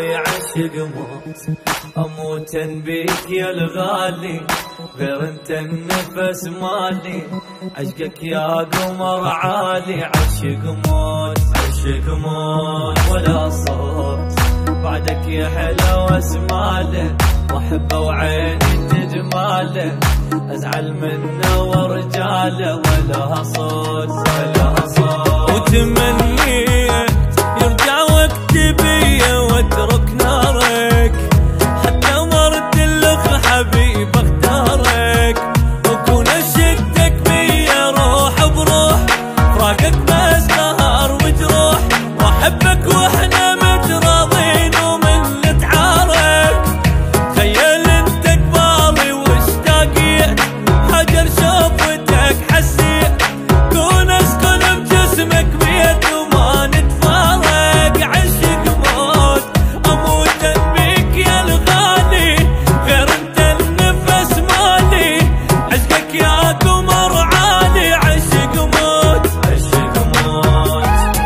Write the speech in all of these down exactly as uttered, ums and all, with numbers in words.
يعشق موت اموت بيك يا الغالي، غير انت النفس مالي، عشقك يا قمر عالي. عشق موت عشق موت ولا صوت بعدك يا حلا واسماله، واحبه وعيني تجماله، ازعل منه ورجاله ولا صوت ولا صوت. وتمنيت يرجع وقت بيا واترك نارك، حتى مرت لك حبيب اختارك، وكون شدك بيا روح بروح، فراقك بس نهار وجروح، واحبك واحنا متراضين ومن نتعارك. تخيل انت قبالي واشتاقيت، هجر شوفتك حسيت، كون اسكن بجسمك بيت وما نتفارق. عشق موت اموت بيك يا الغالي، غير انت النفس مالي، عشقك يا قمر عالي. عشق موت عشق موت.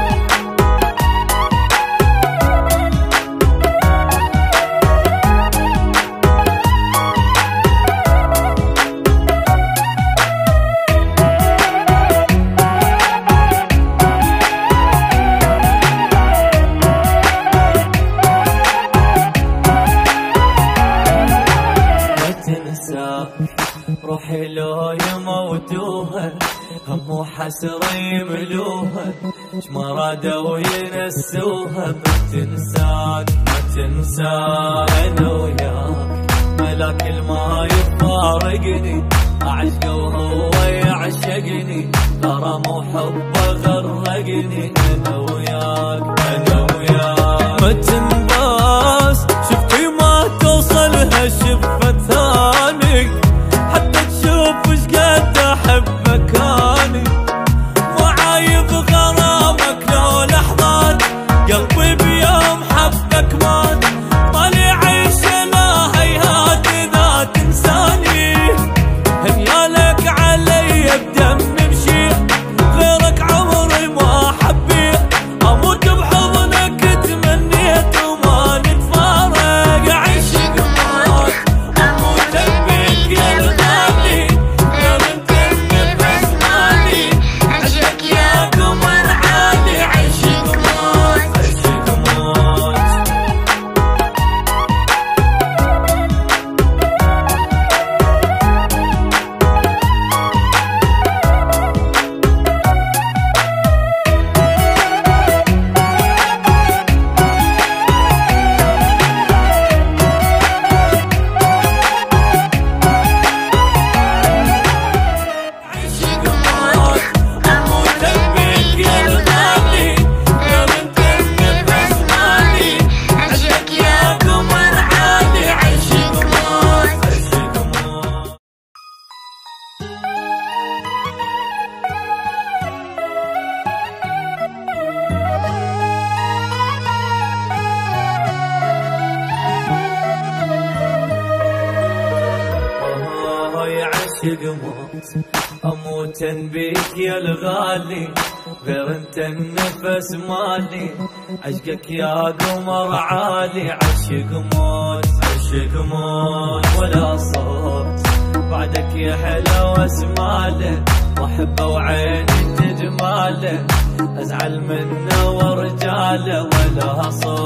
روحي لو يموتوها هم وحسرة يملوها، ما رادوا ينسوها. بتنساك ما تنساك انا وياك، ملاك الما يفارقني، اعشقه وهو يعشقني، غرام وحبه غرقني. انا وياك انا وياك ما تنباس، شفتي ما توصلها شفة ثاني، حتى تشوف ايش قد احبك اني، وعايب غرامك لو لحظات، قلبي بيوم حبك مات، مالي عيش لا هيهات اذا تنساني. هنيالك علي بدمي مشيت، غيرك عمري ما حبيت، اموت بحضنك تمنيت وما نتفارق. عشق موت اموت بيك يا الغالي، غير انت النفس مالي، عشقك يا قمر عالي. عشق موت عشق موت. عشق موت اموت بيك يا الغالي، غير انت النفس مالي، عشقك يا قمر عالي. عشق موت عشق موت ولا صوت بعدك يا حلا واسماله، واحبه وعيني تجماله، ازعل منه ورجاله ولا صوت